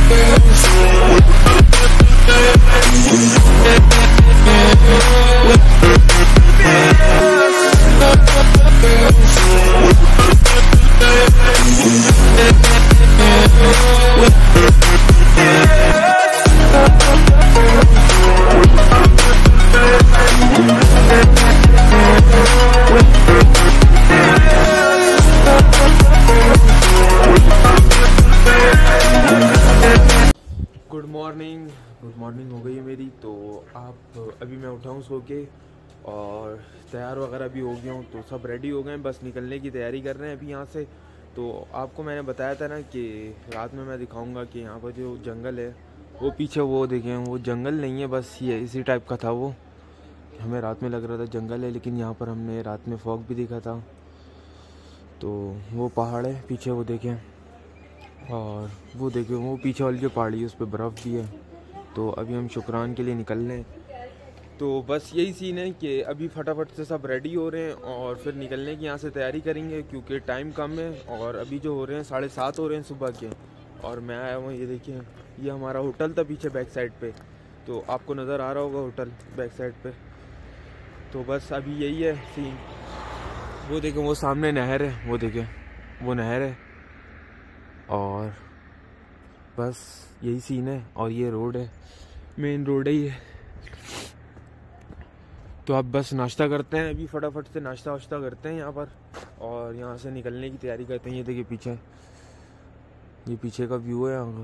Good morning हो गई है मेरी। तो आप अभी मैं उठा हूँ सो के और तैयार वगैरह भी हो गया हूँ, तो सब रेडी हो गए हैं, बस निकलने की तैयारी कर रहे हैं अभी यहाँ से। तो आपको मैंने बताया था ना कि रात में मैं दिखाऊंगा कि यहाँ पर जो जंगल है वो पीछे वो देखें, वो जंगल नहीं है, बस ये इसी टाइप का था। वो हमें रात में लग रहा था जंगल है, लेकिन यहाँ पर हमने रात में फॉग भी देखा था। तो वो पहाड़ है पीछे, वो देखें, और वो देखें वो पीछे वाली जो पहाड़ी है उस पर बर्फ़ भी है। तो अभी हम शुक्रान के लिए निकल रहे हैं। तो बस यही सीन है कि अभी फटाफट से सब रेडी हो रहे हैं और फिर निकलने की यहाँ से तैयारी करेंगे, क्योंकि टाइम कम है। और अभी जो हो रहे हैं 7:30 हो रहे हैं सुबह के, और मैं आया हूँ, ये देखिए ये हमारा होटल था पीछे बैक साइड पे, तो आपको नज़र आ रहा होगा होटल बैक साइड पे। तो बस अभी यही है सीन। वो देखें वो सामने नहर है, वो देखें वो नहर है, और बस यही सीन है। और ये रोड है, मेन रोड है ये। तो अब बस नाश्ता करते हैं, अभी फटाफट से नाश्ता वाश्ता करते हैं यहाँ पर, और यहाँ से निकलने की तैयारी करते हैं। ये देखिए पीछे, ये पीछे का व्यू है यहाँ का,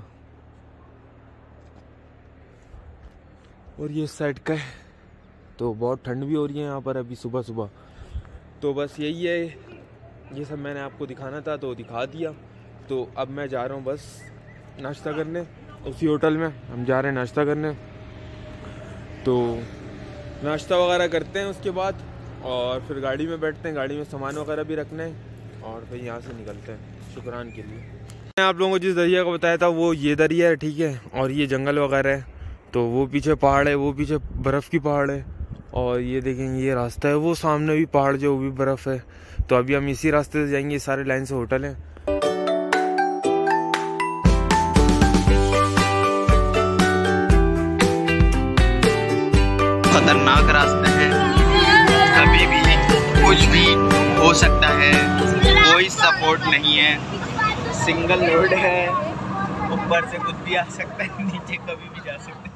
और ये इस साइड का है। तो बहुत ठंड भी हो रही है यहाँ पर अभी सुबह सुबह। तो बस यही है, ये सब मैंने आपको दिखाना था तो दिखा दिया। तो अब मैं जा रहा हूँ बस नाश्ता करने, उसी होटल में हम जा रहे हैं नाश्ता करने। तो नाश्ता वगैरह करते हैं उसके बाद, और फिर गाड़ी में बैठते हैं, गाड़ी में सामान वगैरह भी रखना है, और फिर यहाँ से निकलते हैं शुक्रान के लिए। मैंने आप लोगों को जिस दरिया का बताया था वो ये दरिया है, ठीक है, और ये जंगल वगैरह है। तो वो पीछे पहाड़ है, वो पीछे बर्फ़ की पहाड़ है, और ये देखेंगे ये रास्ता है, वो सामने भी पहाड़ जो वो भी बर्फ़ है। तो अभी हम इसी रास्ते से जाएंगे, सारे लाइन से होटल हैं। खतरनाक रास्ते हैं, कभी भी कुछ भी हो सकता है, कोई सपोर्ट नहीं है, सिंगल रोड है, ऊपर से कुछ भी आ सकता है, नीचे कभी भी जा सकते हैं।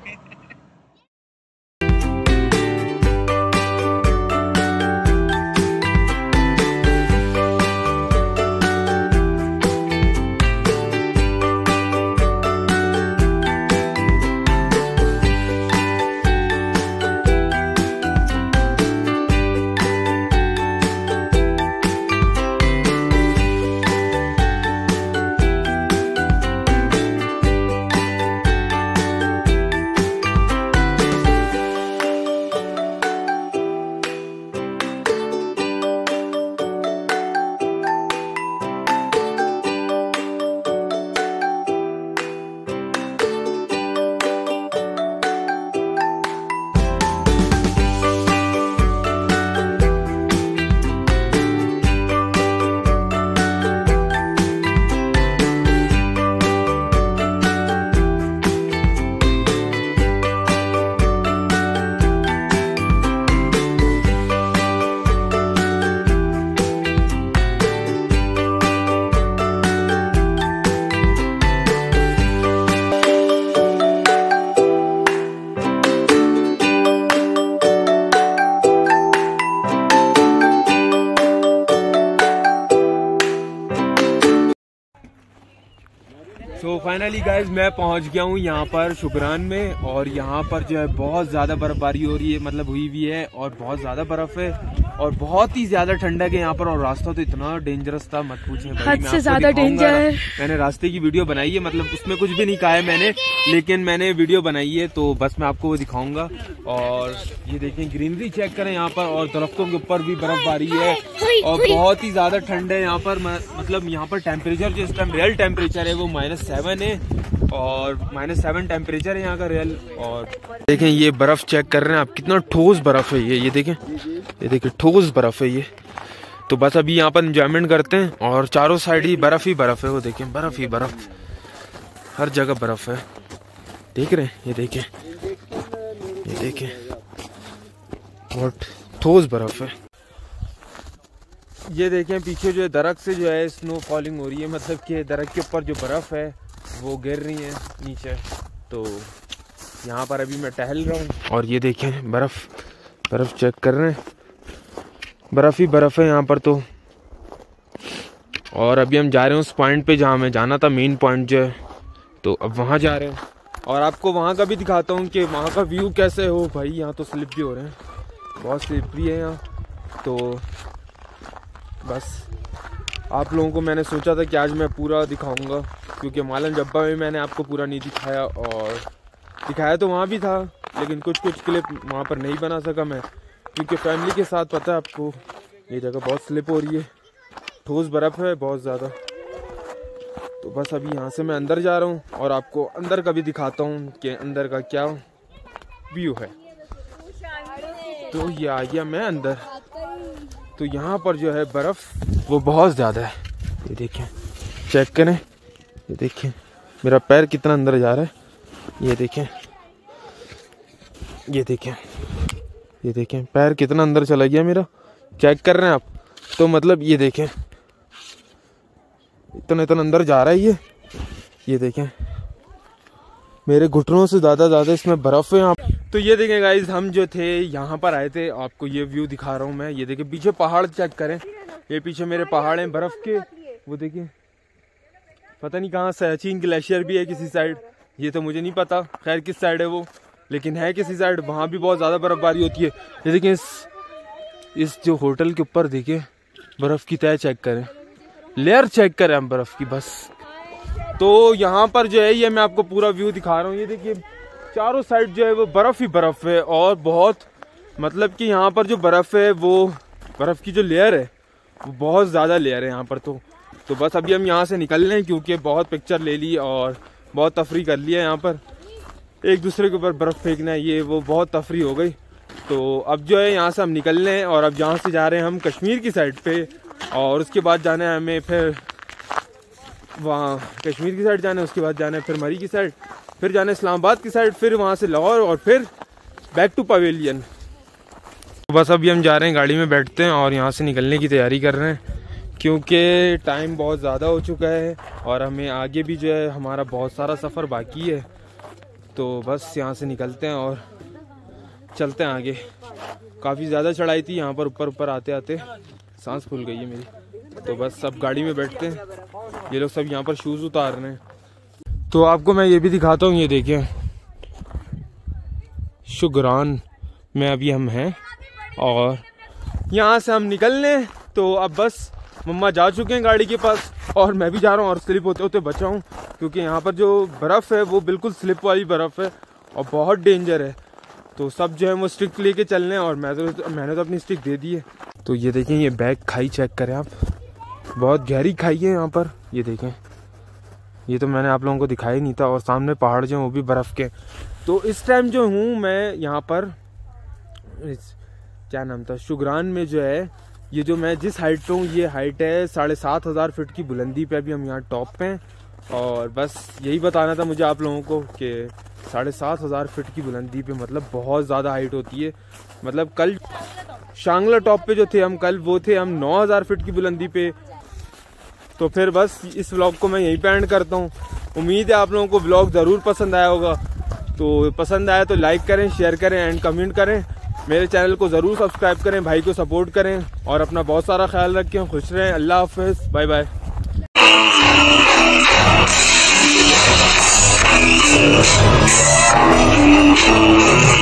तो फाइनली गाइज मैं पहुंच गया हूं यहाँ पर शुक्रान में, और यहाँ पर जो है बहुत ज़्यादा बर्फबारी हो रही है, मतलब हुई भी है, और बहुत ज़्यादा बर्फ़ है, और बहुत ही ज़्यादा ठंडक है यहाँ पर। और रास्ता तो इतना डेंजरस था, मत पूछें, हद से ज़्यादा डेंजर। मैंने रास्ते की वीडियो बनाई है, मतलब उसमें कुछ भी नहीं कहा है मैंने, लेकिन मैंने वीडियो बनाई है, तो बस मैं आपको वो दिखाऊंगा। और ये देखें ग्रीनरी चेक करें यहाँ पर, और दरख्तों के ऊपर भी बर्फबारी है, और बहुत ही ज़्यादा ठंड है यहाँ पर। मतलब यहाँ पर टेम्परेचर जो इस टाइम रियल टेम्परेचर है वो -7 है, और -7 टेम्परेचर है यहाँ का रियल। और देखें ये बर्फ़ चेक कर रहे हैं आप, कितना ठोस बर्फ़ है ये देखें, ये देखिए ठोस बर्फ़ है ये। तो बस अभी यहाँ पर एंजॉयमेंट करते हैं, और चारों साइड ही बर्फ़ है, वो देखें बर्फ़ ही बर्फ़, हर जगह बर्फ है, देख रहे हैं? ये देखें, ये देखें, बहुत ठोस बर्फ है। ये देखें पीछे जो है दरख्त से जो है स्नो फॉलिंग हो रही है, मतलब कि दरख्त के ऊपर जो बर्फ़ है वो गिर रही है नीचे। तो यहाँ पर अभी मैं टहल रहा हूँ और ये देखें बर्फ़ चेक कर रहे हैं, बर्फ़ ही बर्फ़ है यहाँ पर तो। और अभी हम जा रहे हैं उस पॉइंट पे जहाँ हमें जाना था, मेन पॉइंट जो है, तो अब वहाँ जा रहे हैं और आपको वहाँ का भी दिखाता हूँ कि वहाँ का व्यू कैसे हो। भाई यहाँ तो स्लिप भी हो रहे हैं, बहुत स्लिपरी है यहाँ। तो बस आप लोगों को मैंने सोचा था कि आज मैं पूरा दिखाऊंगा, क्योंकि मालन जब्बा में मैंने आपको पूरा नहीं दिखाया, और दिखाया तो वहाँ भी था लेकिन कुछ क्लिप वहाँ पर नहीं बना सका मैं, क्योंकि फैमिली के साथ पता है आपको ये जगह बहुत स्लिप हो रही है, ठोस बर्फ़ है बहुत ज़्यादा। तो बस अभी यहाँ से मैं अंदर जा रहा हूँ और आपको अंदर का भी दिखाता हूँ कि अंदर का क्या व्यू है। तो ये आ गया मैं अंदर। तो यहाँ पर जो है बर्फ़ वो बहुत ज़्यादा है, ये देखें, चेक करें, ये देखें मेरा पैर कितना अंदर जा रहा है, ये देखें, ये देखें, ये देखें पैर कितना अंदर चला गया मेरा, चेक कर रहे हैं आप? तो मतलब ये देखें इतना अंदर जा रहा है ये देखें मेरे घुटनों से ज़्यादा इसमें बर्फ़ है यहाँ। तो ये देखें गाइस, हम जो थे यहाँ पर आए थे, आपको ये व्यू दिखा रहा हूँ मैं। ये देखें पीछे पहाड़ चेक करें, ये पीछे मेरे पहाड़ हैं बर्फ़ के, वो देखिए पता नहीं कहाँ सियाचिन ग्लेशियर भी है किसी साइड, ये तो मुझे नहीं पता खैर किस साइड है वो, लेकिन है किसी साइड, वहाँ भी बहुत ज़्यादा बर्फ़बारी होती है। ये देखें इस जो होटल के ऊपर देखिए बर्फ़ की तह चेक करें, लेयर चेक करें हम बर्फ़ की बस। तो यहाँ पर जो है ये मैं आपको पूरा व्यू दिखा रहा हूँ, ये देखिए चारों साइड जो है वो बर्फ़ ही बर्फ़ है, और बहुत मतलब कि यहाँ पर जो बर्फ़ है वो बर्फ़ की जो लेयर है वो बहुत ज़्यादा लेयर है यहाँ पर। तो बस अभी हम यहाँ से निकल रहे हैं, क्योंकि बहुत पिक्चर ले ली और बहुत तफरी कर लिया यहाँ पर, एक दूसरे के ऊपर बर्फ़ फेंकना है ये वो बहुत तफरी हो गई। तो अब जो है यहाँ से हम निकल रहे हैं और अब यहाँ से जा रहे हैं हम कश्मीर की साइड पे, और उसके बाद जाना है हमें फिर वहाँ कश्मीर की साइड जाना है, उसके बाद जाना है फिर मरी की साइड, फिर जाना है इस्लामाबाद की साइड, फिर वहाँ से लाहौर और फिर बैक टू पवेलियन। तो बस अभी हम जा रहे हैं, गाड़ी में बैठते हैं और यहाँ से निकलने की तैयारी कर रहे हैं, क्योंकि टाइम बहुत ज़्यादा हो चुका है और हमें आगे भी जो है हमारा बहुत सारा सफ़र बाकी है। तो बस यहाँ से निकलते हैं और चलते हैं आगे। काफ़ी ज़्यादा चढ़ाई थी यहाँ पर, ऊपर आते आते सांस फूल गई है मेरी। तो बस सब गाड़ी में बैठते हैं, ये लोग सब यहाँ पर शूज़ उतार रहे हैं। तो आपको मैं ये भी दिखाता हूँ, ये देखें शुगरान में अभी हम हैं और यहाँ से हम निकल लें। तो अब बस मम्मा जा चुके हैं गाड़ी के पास और मैं भी जा रहा हूँ और स्लिप होते होते बचा हूँ, क्योंकि यहाँ पर जो बर्फ़ है वो बिल्कुल स्लिप वाली बर्फ़ है और बहुत डेंजर है। तो सब जो है वो स्टिक लेके चल रहे हैं और मैंने तो अपनी स्टिक दे दी है। तो ये देखें ये बैग खाई चेक करें आप, बहुत गहरी खाई है यहाँ पर, ये देखें, ये तो मैंने आप लोगों को दिखाया ही नहीं था। और सामने पहाड़ जो हैं वो भी बर्फ़ के। तो इस टाइम जो हूँ मैं यहाँ पर क्या नाम था शुगरान में जो है, ये जो मैं जिस हाइट पे हूँ ये हाइट है 7,500 फीट की बुलंदी पे, अभी हम यहाँ टॉप पे हैं। और बस यही बताना था मुझे आप लोगों को कि 7,500 फीट की बुलंदी पे मतलब बहुत ज़्यादा हाइट होती है। मतलब कल शांगला टॉप पे जो थे हम कल, वो थे हम 9,000 फीट की बुलंदी पे। तो फिर बस इस व्लॉग को मैं यहीं पे एंड करता हूँ। उम्मीद है आप लोगों को व्लॉग ज़रूर पसंद आया होगा। तो पसंद आया तो लाइक करें, शेयर करें एंड कमेंट करें। मेरे चैनल को ज़रूर सब्सक्राइब करें, भाई को सपोर्ट करें और अपना बहुत सारा ख्याल रखें। खुश रहें, अल्लाह हाफ़िज़, बाय बाय।